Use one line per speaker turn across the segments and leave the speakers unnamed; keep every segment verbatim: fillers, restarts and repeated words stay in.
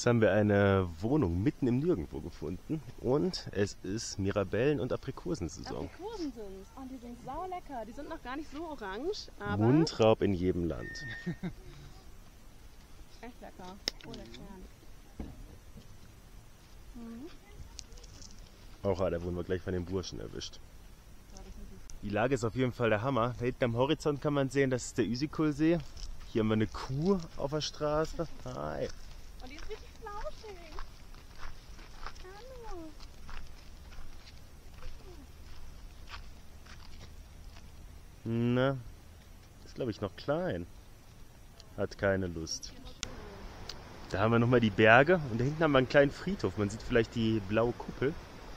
Jetzt haben wir eine Wohnung mitten im Nirgendwo gefunden und es ist Mirabellen- und Aprikosensaison.
Aprikosen sind und die sind sau lecker. Die sind noch gar nicht so orange, aber
Mundraub in jedem Land.
echt lecker. Oh, der Kern. Mhm.
Auch ah, da wurden wir gleich von den Burschen erwischt. Die Lage ist auf jeden Fall der Hammer. Da hinten am Horizont kann man sehen, das ist der Üsikulsee. Hier haben wir eine Kuh auf der Straße. Hi.
Und die ist richtig flauschig. Hallo.
Na, ist glaube ich noch klein. Hat keine Lust. Da haben wir nochmal die Berge und da hinten haben wir einen kleinen Friedhof. Man sieht vielleicht die blaue Kuppel.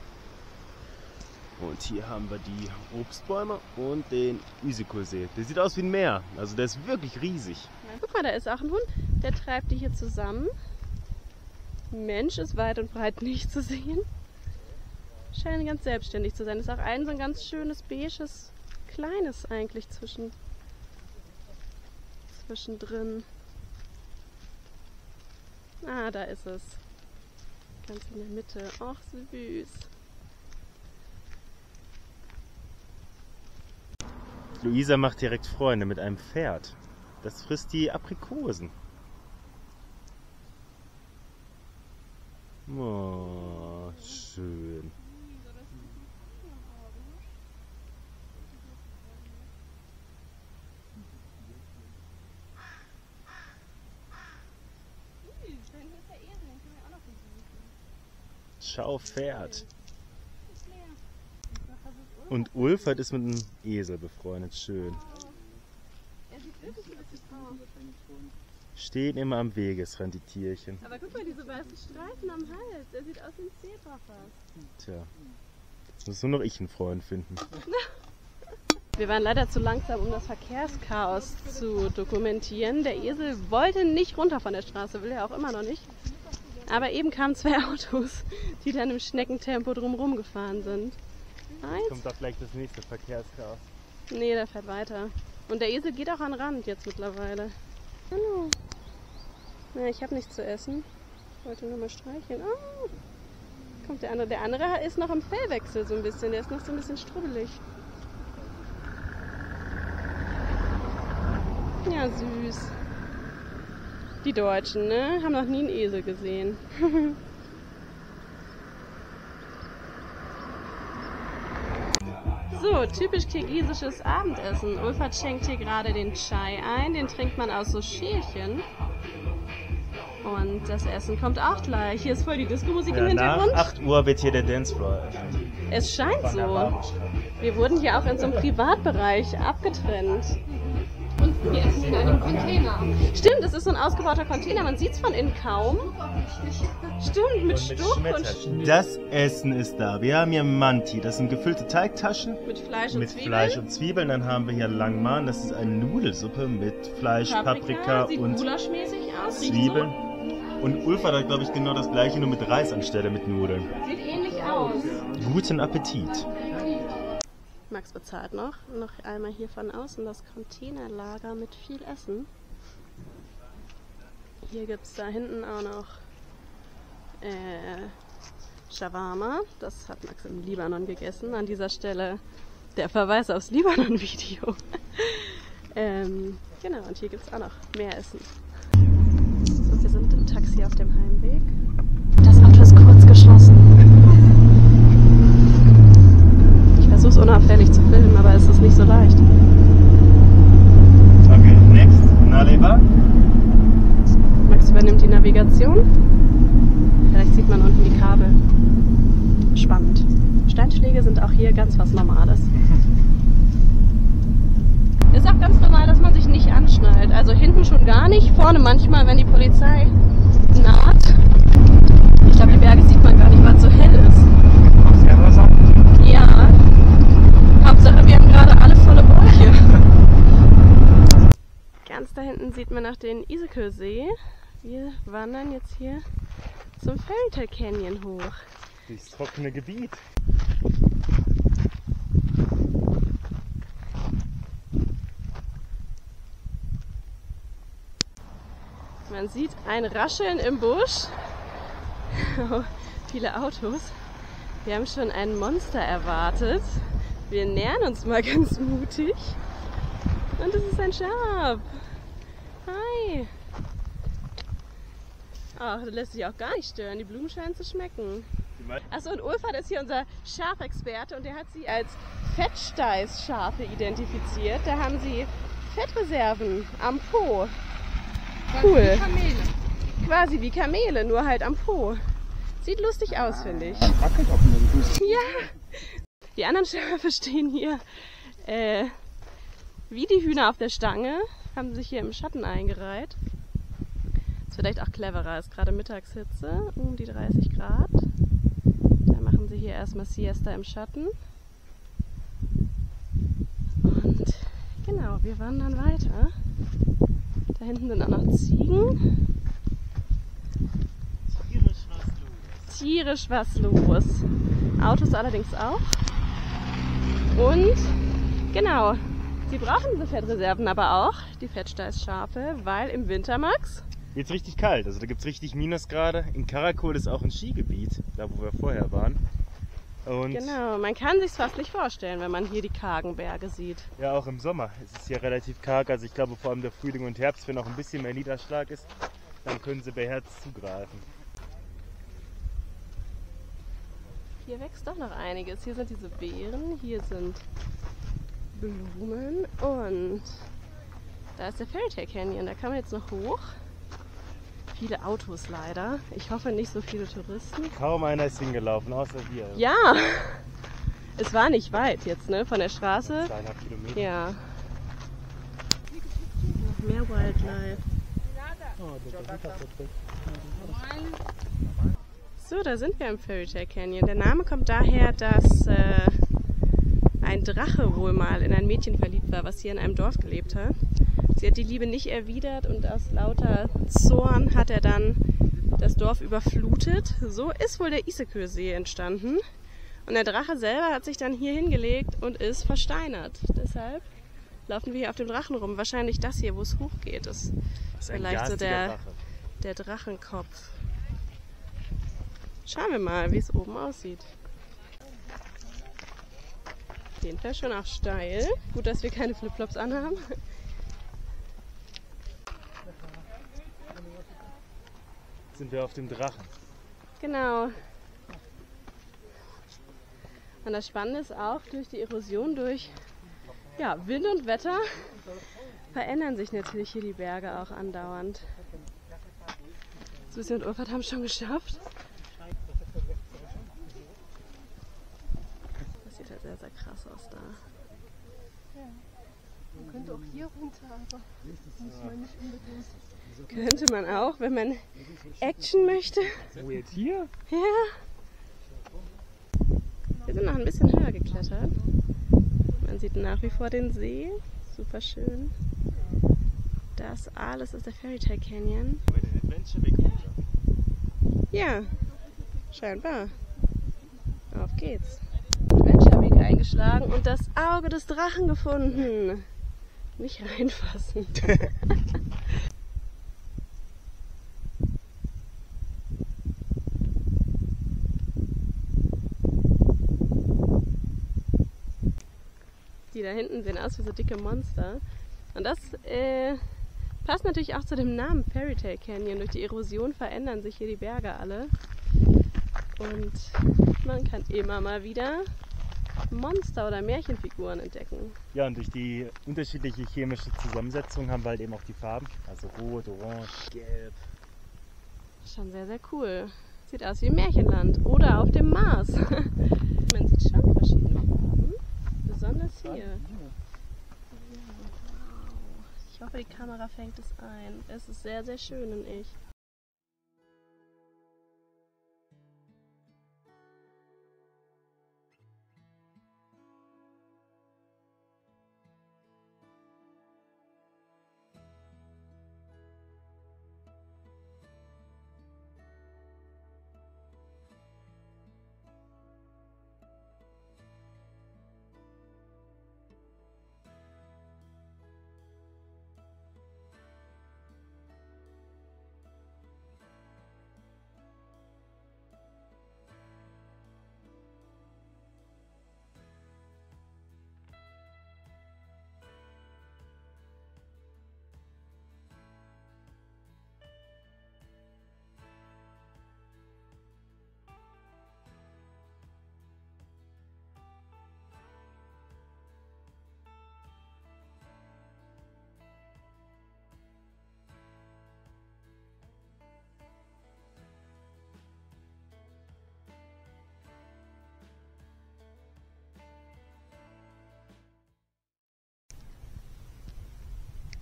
Und hier haben wir die Obstbäume und den Üsikulsee. Der sieht aus wie ein Meer. Also der ist wirklich riesig.
Guck mal, da ist auch ein Hund. Der treibt die hier zusammen. Mensch ist weit und breit nicht zu sehen. Scheint ganz selbstständig zu sein. Ist auch ein so ein ganz schönes beiges, kleines eigentlich zwischen, zwischendrin. Ah, da ist es. Ganz in der Mitte. Ach, süß.
Luisa macht direkt Freunde mit einem Pferd. Das frisst die Aprikosen. Oh, schön. Schau, Pferd. Und Ulfert ist mit einem Esel befreundet. Schön. Stehen immer am Wegesrand, die Tierchen.
Aber guck mal, diese weißen Streifen am Hals. Der sieht aus wie ein Zebra fast.
Tja, jetzt muss nur noch ich einen Freund finden.
Wir waren leider zu langsam, um das Verkehrschaos zu dokumentieren. Der Esel wollte nicht runter von der Straße, will er auch immer noch nicht. Aber eben kamen zwei Autos, die dann im Schneckentempo drumherum gefahren sind. Eins.
Kommt da vielleicht das nächste Verkehrschaos?
Nee, der fährt weiter. Und der Esel geht auch an den Rand jetzt mittlerweile. Hallo. Na, ich habe nichts zu essen. Ich wollte nur mal streicheln. Oh. Kommt der andere. Der andere ist noch im Fellwechsel so ein bisschen. Der ist noch so ein bisschen strubbelig. Ja, süß. Die Deutschen, ne? Haben noch nie einen Esel gesehen. So, typisch kirgisisches Abendessen. Ulfert schenkt hier gerade den Chai ein. Den trinkt man aus so Schälchen. Und das Essen kommt auch gleich. Hier ist voll die Disco-Musik
Ja,
im Hintergrund.
nach acht Uhr wird hier der Dancefloor eröffnet.
Es scheint so. Wir wurden hier auch in so einem Privatbereich abgetrennt.
Und wir essen in einem Container.
Stimmt, es ist so ein ausgebauter Container. Man sieht es von innen kaum. Stimmt, mit Stuck und
Das Essen ist da. Wir haben hier Manti. Das sind gefüllte Teigtaschen
mit Fleisch und
mit
Zwiebeln.
Fleisch und Zwiebeln. Dann haben wir hier Langman. Das ist eine Nudelsuppe mit Fleisch, Paprika,
sieht
und
gulaschmäßig aus. riecht
Zwiebeln. Und Ulfert hat, glaube ich, genau das gleiche, nur mit Reis anstelle mit Nudeln.
So. Sieht ähnlich aus.
Guten Appetit.
Max bezahlt noch. Noch einmal hier von außen das Containerlager mit viel Essen. Hier gibt es da hinten auch noch äh, Shawarma. Das hat Max im Libanon gegessen. An dieser Stelle der Verweis aufs Libanon-Video. ähm, genau, und hier gibt es auch noch mehr Essen. So, wir sind im Taxi auf dem Heimweg. Das Auto ist kurz geschlossen. Ich versuche es unauffällig zu filmen, aber es ist nicht so leicht.
Okay, next. Naleba.
Max übernimmt die Navigation. Vielleicht sieht man unten die Kabel. Spannend. Steinschläge sind auch hier ganz was Normales. Ist auch ganz normal, dass man sich nicht anschnallt. Also hinten schon gar nicht, vorne manchmal, wenn die Polizei naht. Ich glaube, die Berge sieht man gar nicht, weil es so hell ist. Ja. Hauptsache, wir haben gerade alle volle Bäuche. Ganz da hinten sieht man noch den Üsikulsee. Wir wandern jetzt hier zum Fairytale Canyon hoch.
Durchs trockene Gebiet.
Man sieht ein Rascheln im Busch. Oh, viele Autos. Wir haben schon ein Monster erwartet. Wir nähern uns mal ganz mutig. Und es ist ein Schaf. Hi. Ach, das lässt sich auch gar nicht stören. Die Blumen scheinen zu schmecken. Achso, und Ulfert ist hier unser Schafexperte und der hat sie als Fettsteißschafe identifiziert. Da haben sie Fettreserven am Po. Cool.
Wie Kamele.
Quasi wie Kamele, nur halt am Po. Sieht lustig aus, finde ich. Ja. Die anderen Schafe stehen hier äh, wie die Hühner auf der Stange, haben sich hier im Schatten eingereiht. Ist vielleicht auch cleverer, ist gerade Mittagshitze, um die dreißig Grad. Da machen sie hier erstmal Siesta im Schatten. Und genau, wir wandern weiter. Da hinten sind auch noch Ziegen. Tierisch was los. Autos allerdings auch. Und genau, sie brauchen diese Fettreserven aber auch, die Fettsteißschafe, weil im Winter, Max,
Jetzt richtig kalt, also da gibt es richtig Minusgrade. In Karakol ist auch ein Skigebiet, da wo wir vorher waren. Und
genau, man kann sich fast nicht vorstellen, wenn man hier die kargen Berge sieht.
ja, auch im Sommer ist es hier relativ karg. Also ich glaube vor allem der Frühling und Herbst, wenn auch ein bisschen mehr Niederschlag ist, dann können sie beherzt zugreifen.
Hier wächst doch noch einiges. Hier sind diese Beeren, hier sind Blumen und da ist der Fairytale Canyon, da kann man jetzt noch hoch. Viele Autos leider. Ich hoffe nicht so viele Touristen.
Kaum einer ist hingelaufen, außer wir.
Ja, es war nicht weit jetzt, ne, von der Straße.
Zweieinhalb Kilometer.
Ja. Noch mehr Wildlife. So, da sind wir im Fairytale Canyon. Der Name kommt daher, dass äh, ein Drache wohl mal in ein Mädchen verliebt war, was hier in einem Dorf gelebt hat. Sie hat die Liebe nicht erwidert und aus lauter Zorn hat er dann das Dorf überflutet. So ist wohl der Isekösee entstanden. Und der Drache selber hat sich dann hier hingelegt und ist versteinert. Deshalb laufen wir hier auf dem Drachen rum. Wahrscheinlich das hier, wo es hochgeht, ist,
Das ist ein
vielleicht so
garstiger
der,
Drache.
der Drachenkopf. Schauen wir mal, wie es oben aussieht. Auf jeden Fall schon auch steil. Gut, dass wir keine Flipflops anhaben.
Sind wir auf dem Drachen.
Genau. Und das Spannende ist auch, durch die Erosion, durch ja, Wind und Wetter verändern sich natürlich hier die Berge auch andauernd. Susi und Ulfert haben es schon geschafft. Das sieht halt sehr, sehr krass aus da.
Ja. Man könnte auch hier runter, aber das muss man nicht unbedingt.
Könnte man auch, wenn man Action möchte.
Wo jetzt hier?
Ja. Wir sind noch ein bisschen höher geklettert. Man sieht nach wie vor den See. Super schön. Das alles ist der Fairytale Canyon.
Bei den Adventure Weg runter.
Ja, scheinbar. Auf geht's. Adventure-Weg eingeschlagen und das Auge des Drachen gefunden. Nicht reinfassen. Die da hinten sehen aus wie so dicke Monster. Und das äh, passt natürlich auch zu dem Namen Fairytale Canyon. Durch die Erosion verändern sich hier die Berge alle. Und man kann immer mal wieder Monster oder Märchenfiguren entdecken.
Ja, und durch die unterschiedliche chemische Zusammensetzung haben wir halt eben auch die Farben. Also rot, orange, gelb.
Schon sehr, sehr cool. Sieht aus wie im Märchenland oder auf dem Mars. Man sieht schon verschiedene Farben. Besonders hier. Ich hoffe, die Kamera fängt es ein. Es ist sehr, sehr schön in echt.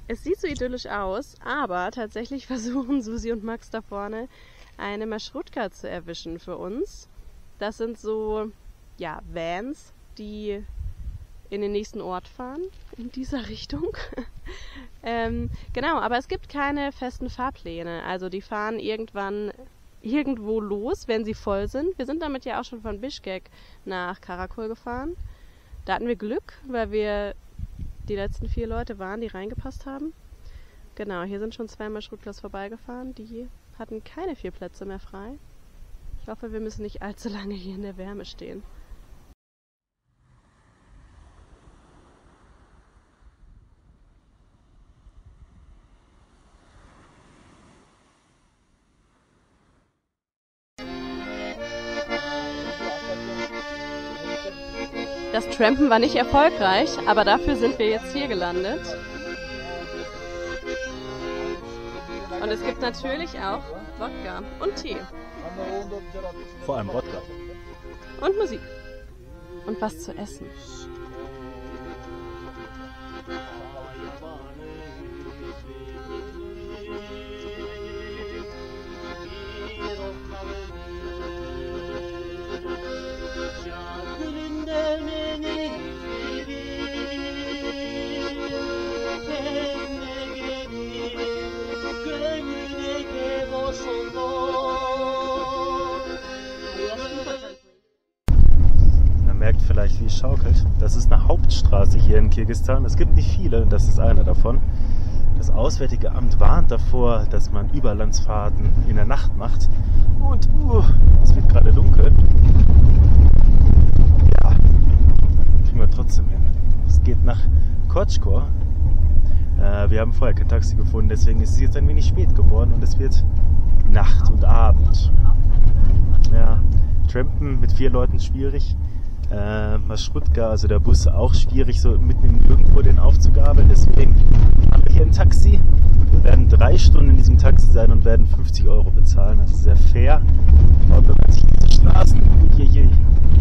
Es sieht so idyllisch aus, aber tatsächlich versuchen Susi und Max da vorne eine Marschrutka zu erwischen für uns. Das sind so, ja, Vans, die in den nächsten Ort fahren, in dieser Richtung. ähm, genau, aber es gibt keine festen Fahrpläne. Also die fahren irgendwann irgendwo los, wenn sie voll sind. Wir sind damit ja auch schon von Bischkek nach Karakol gefahren. Da hatten wir Glück, weil wir die letzten vier Leute waren, die reingepasst haben. Genau, hier sind schon zwei Marschrutkas vorbeigefahren. Die hatten keine vier Plätze mehr frei. Ich hoffe, wir müssen nicht allzu lange hier in der Wärme stehen. Das Trampen war nicht erfolgreich, aber dafür sind wir jetzt hier gelandet. Und es gibt natürlich auch Wodka und Tee.
Vor allem Wodka.
Und Musik. Und was zu essen.
Man merkt vielleicht, wie es schaukelt. Das ist eine Hauptstraße hier in Kirgisistan. Es gibt nicht viele, und das ist einer davon. Das Auswärtige Amt warnt davor, dass man Überlandsfahrten in der Nacht macht. Und uh, es wird gerade dunkel. Ja, kriegen wir trotzdem hin. Es geht nach Kotschkor. Äh, wir haben vorher kein Taxi gefunden, deswegen ist es jetzt ein wenig spät geworden und es wird Nacht und Abend. Ja, Trampen mit vier Leuten schwierig. Äh, Marschrutka, also der Bus, auch schwierig, so mitten im Nirgendwo den aufzugabeln. Deswegen haben wir hier ein Taxi. Wir werden drei Stunden in diesem Taxi sein und werden fünfzig Euro bezahlen. Das ist sehr fair. Und wenn man sich diese Straßen hier, hier